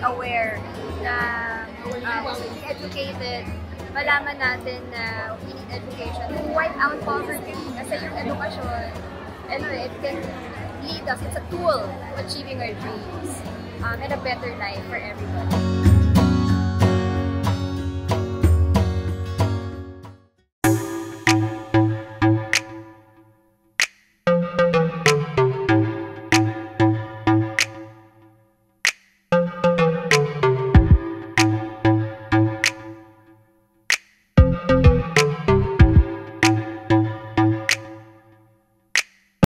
aware, na we should be educated, malaman natin na we need education to wipe out poverty. Kasi yung edukasyon, it can lead us, it's a tool to achieving our dreams and a better life for everybody.